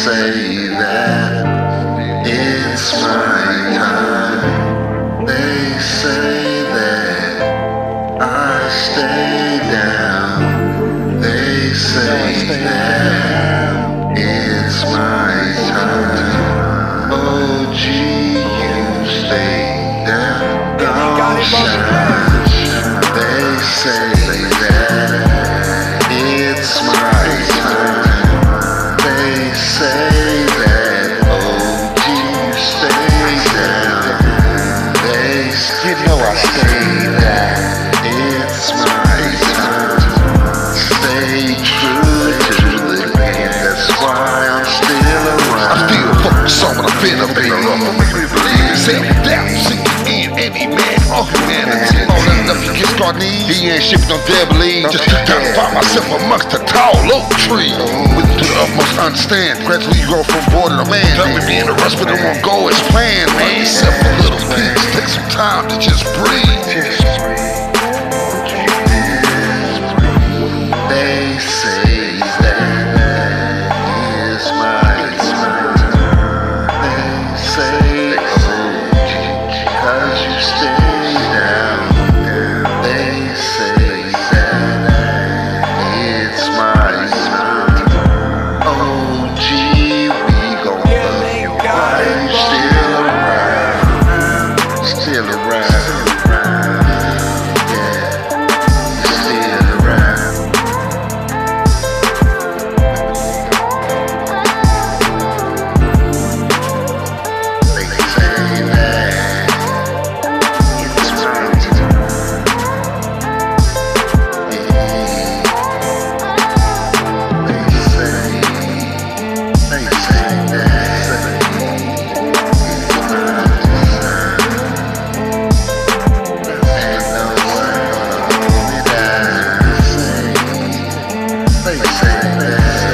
say that it's my time. They say that I stay down. They say that it's my time. Oh gee, you stay down. Don't shine. They say that it's my time. They say that, oh gee, you stay down. You know I stay down. It's my time. Stay true to the end. That's why I'm still around. I still focus on what I feel up in love. Make me believe it's self-doubt. See in any man or humanity. All that stuff you get start need. He ain't shipping no devil. Just gotta find myself amongst the tall oak tree. With to the utmost understand. Gradually you go from boy to man. Tell me be in a rush, but it won't go as planned. Man, yourself a little peace. Take some time to just breathe. They say that it's my time. They say, oh, cause you stay down. They say that it's my time. Oh, gee, we gon' love you. Why you still around? Still around. They say that.